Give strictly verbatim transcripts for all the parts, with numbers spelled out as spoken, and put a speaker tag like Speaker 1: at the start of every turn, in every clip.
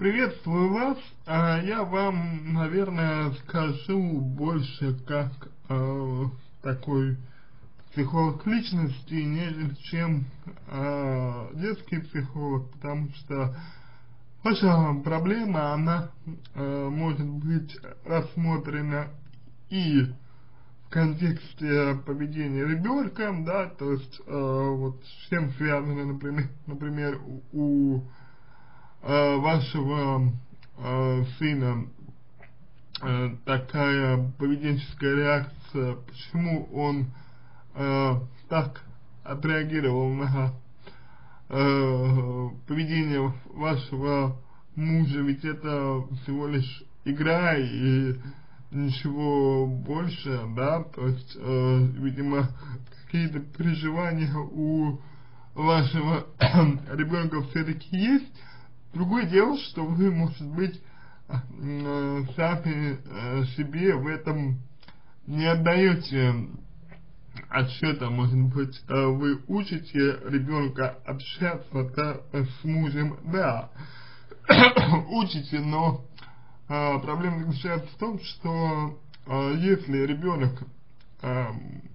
Speaker 1: Приветствую вас. А, я вам, наверное, скажу больше как э, такой психолог личности, нежели чем э, детский психолог, потому что ваша проблема, она э, может быть рассмотрена и в контексте поведения ребенка, да, то есть э, вот с чем связано, например, например у э, вашего э, сына э, такая поведенческая реакция, почему он э, так отреагировал на э, поведение вашего мужа, ведь это всего лишь игра и ничего больше, да, то есть, э, видимо, какие-то переживания у вашего ребенка все-таки есть. Другое дело, что вы, может быть, э, сами э, себе в этом не отдаете отсчета, может быть, э, вы учите ребенка общаться, да, с мужем, да, учите, но э, проблема заключается в том, что э, если ребенок э,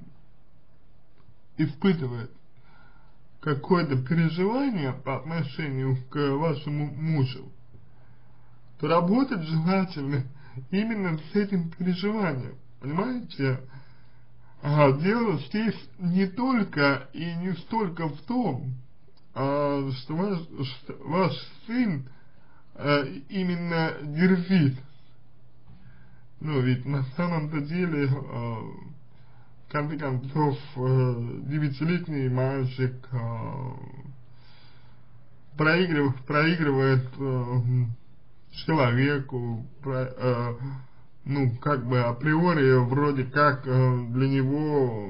Speaker 1: испытывает какое-то переживание по отношению к вашему мужу, то работать желательно именно с этим переживанием, понимаете? А, дело здесь не только и не столько в том, а, что, ваш, что ваш сын а, именно дерзит. Ну, ведь на самом-то деле, а, в конце концов, а, девятилетний мальчик а, проигрыв, проигрывает а, человеку, про, а, ну, как бы априори, вроде как э, для него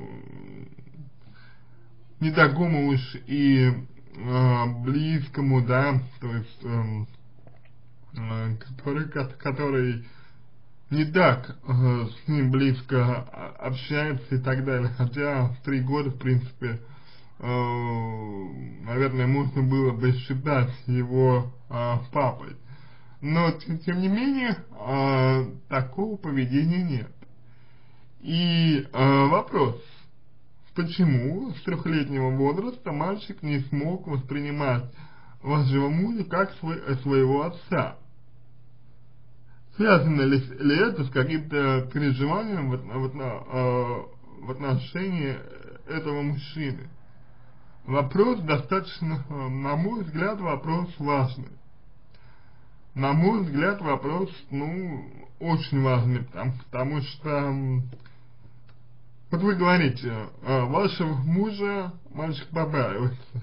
Speaker 1: не такому уж и э, близкому, да, то есть, э, э, который, который не так э, с ним близко общается и так далее, хотя в три года, в принципе, э, наверное, можно было бы считать его э, папой. Но, тем не менее, э, такого поведения нет. И э, вопрос, почему с трехлетнего возраста мальчик не смог воспринимать вашего мужа как свой, своего отца? Связано ли, ли это с каким-то переживанием в, в, э, в отношении этого мужчины? Вопрос достаточно, на мой взгляд, вопрос важный. На мой взгляд, вопрос, ну, очень важный, потому, потому что, вот вы говорите, вашего мужа мальчик побаивается,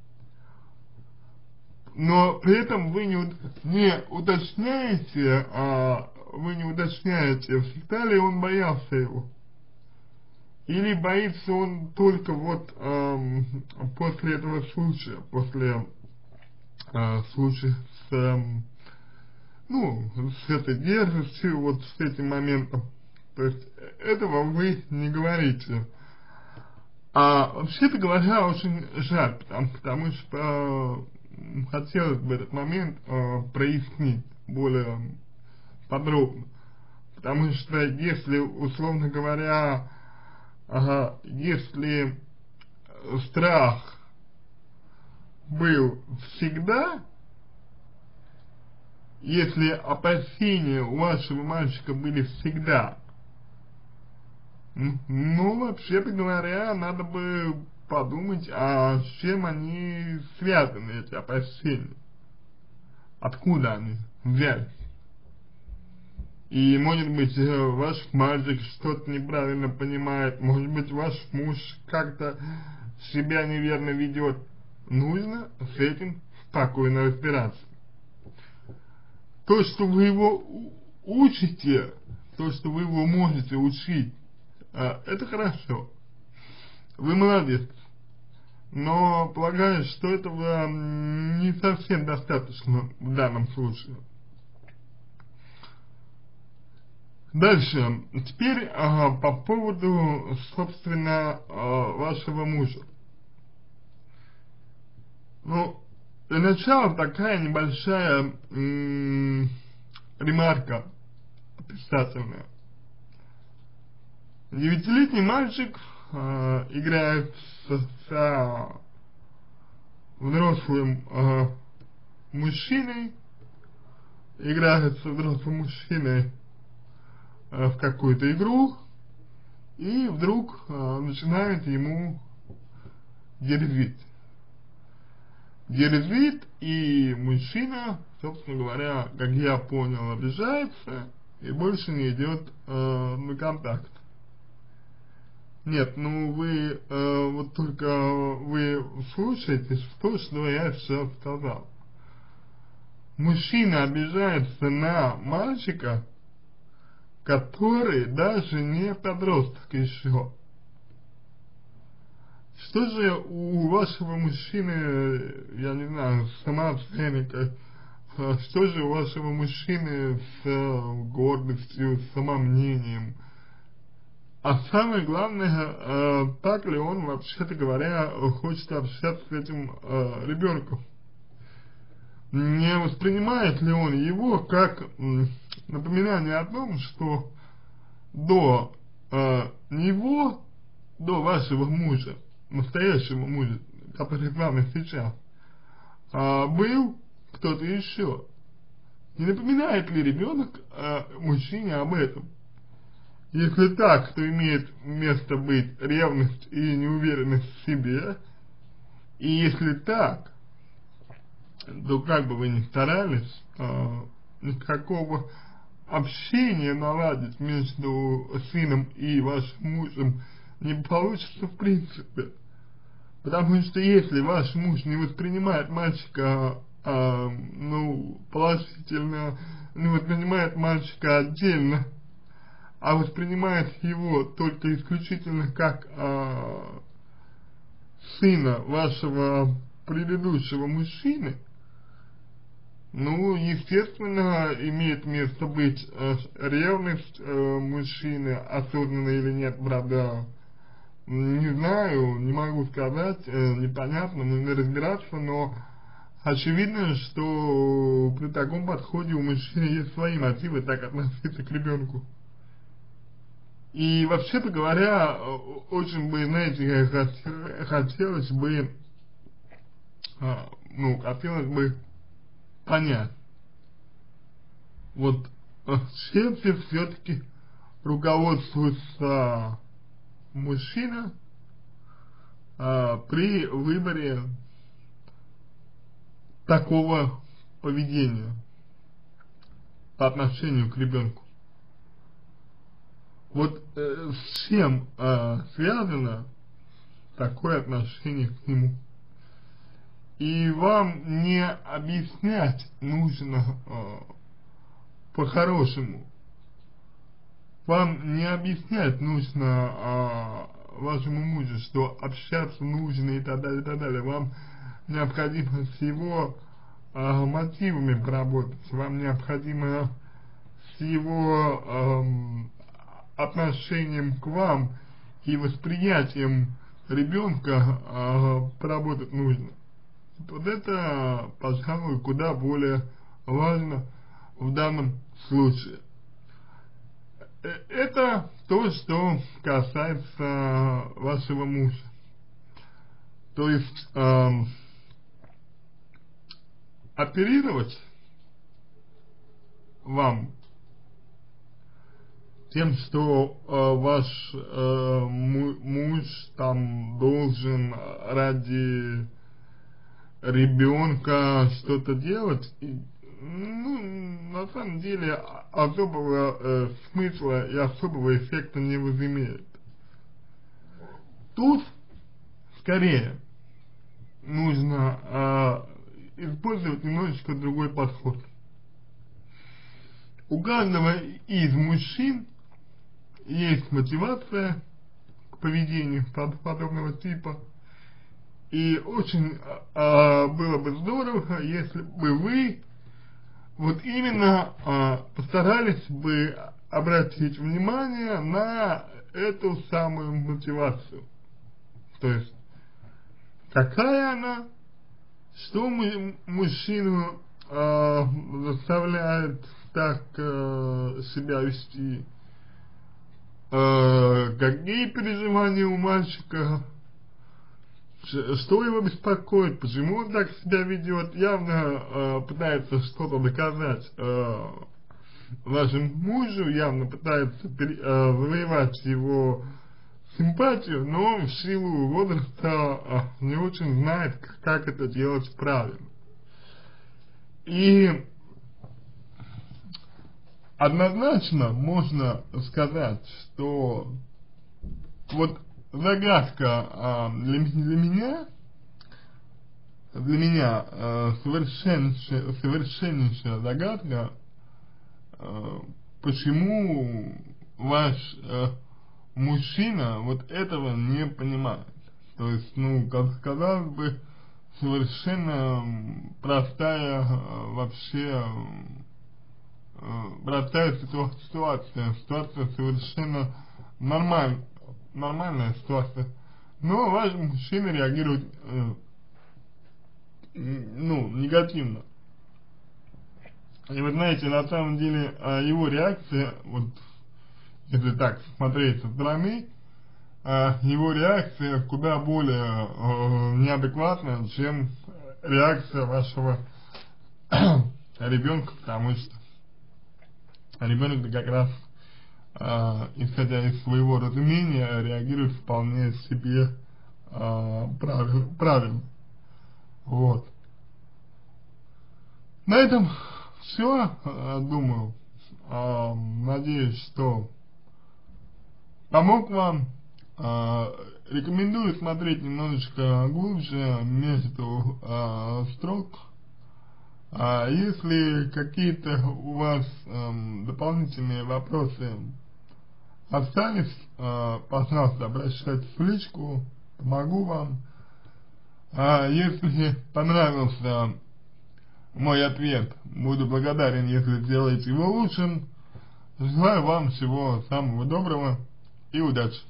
Speaker 1: но при этом вы не, не уточняете, а, вы не уточняете, всегда ли он боялся его, или боится он только вот э, после этого случая, после э, случая с... Э, ну, с этой дерзостью, вот с этим моментом. То есть, этого вы не говорите. А вообще-то говоря, очень жаль, потому, потому что э, хотелось бы этот момент э, прояснить более подробно. Потому что если, условно говоря, э, если страх был всегда, если опасения у вашего мальчика были всегда, ну, вообще-то говоря, надо бы подумать, а с чем они связаны, эти опасения, откуда они взялись. И, может быть, ваш мальчик что-то неправильно понимает, может быть, ваш муж как-то себя неверно ведет. Нужно с этим спокойно разбираться. То, что вы его учите, то, что вы его можете учить, это хорошо. Вы молодец. Но полагаю, что этого не совсем достаточно в данном случае. Дальше. Теперь ага, по поводу, собственно, вашего мужа. Ну, Для начала такая небольшая м ремарка описательная. Девятилетний мальчик э, играет с, с взрослым э, мужчиной, играет с взрослым мужчиной э, в какую-то игру, и вдруг э, начинает ему дерзить. Дерзит, и мужчина, собственно говоря, как я понял, обижается и больше не идет э, на контакт. Нет, ну вы э, вот только вы слушаетесь в то, что я сейчас сказал. Мужчина обижается на мальчика, который даже не подросток еще. Что же у вашего мужчины, я не знаю, с самооценкой, что же у вашего мужчины с гордостью, с самомнением? А самое главное, э, так ли он, вообще-то говоря, хочет общаться с этим э, ребенком? Не воспринимает ли он его как э, напоминание о том, что до э, него, до вашего мужа, настоящего мужа, который с вами сейчас, э, был кто-то еще? Не напоминает ли ребенок э, мужчине об этом? Если так, то имеет место быть ревность и неуверенность в себе. И если так, то как бы вы ни старались, э, никакого общения наладить между сыном и вашим мужем не получится в принципе. Потому что если ваш муж не воспринимает мальчика э, ну, положительно, не воспринимает мальчика отдельно, а воспринимает его только исключительно как э, сына вашего предыдущего мужчины, ну, естественно, имеет место быть э, ревность э, мужчины, осознанно или нет, правда, не знаю, не могу сказать, э, непонятно, нужно разбираться, но очевидно, что при таком подходе у мужчины есть свои мотивы так относиться к ребенку. И вообще-то говоря, очень бы, знаете, хотелось бы, ну, хотелось бы понять, вот чем все-таки руководствуется мужчина а, при выборе такого поведения по отношению к ребенку. Вот э, с чем э, связано такое отношение к нему? И вам не объяснять нужно э, по-хорошему. Вам не объяснять нужно э, вашему мужу, что общаться нужно и так далее, и так далее. Вам необходимо с его э, мотивами поработать. Вам необходимо с его э, отношением к вам и восприятием ребенка э, поработать нужно. Вот это, пожалуй, куда более важно в данном случае. Это то, что касается вашего мужа. То есть э, оперировать вам тем, что э, ваш э, муж там должен ради ребенка что-то делать, и, ну, на самом деле особого э, смысла и особого эффекта не возымеет. Тут скорее нужно э, использовать немножечко другой подход. У каждого из мужчин есть мотивация к поведению подобного типа, и очень э, было бы здорово, если бы вы вот именно э, постарались бы обратить внимание на эту самую мотивацию. То есть, какая она, Что мы, мужчину э, заставляет так э, себя вести? Э, какие переживания у мальчика? Что его беспокоит? Почему он так себя ведет? Явно э, пытается что-то доказать э, вашему мужу, явно пытается пере, э, завоевать его симпатию, но в силу возраста э, не очень знает, как это делать правильно. И однозначно можно сказать, что вот загадка э, для, для меня, для меня э, совершеннейшая, совершеннейшая загадка, э, почему ваш э, мужчина вот этого не понимает. То есть, ну, как казалось бы, совершенно простая э, вообще э, простая ситуация, ситуация совершенно нормальная, нормальная ситуация. Но ваш мужчина реагирует э, ну, негативно. И вы знаете, на самом деле его реакция, вот если так смотреть со стороны, его реакция куда более э, неадекватная, чем реакция вашего ребенка, потому что ребенок как раз, э, исходя из своего разумения, реагирует вполне себе э, правильно, правильно. Вот. На этом все, э, думаю. Э, надеюсь, что помог вам. Uh, рекомендую смотреть немножечко глубже между uh, строк. Uh, если какие-то у вас um, дополнительные вопросы остались, uh, пожалуйста, обращайтесь в личку, помогу вам. Uh, если понравился мой ответ, буду благодарен, если сделаете его лучшим. Желаю вам всего самого доброго и удачи!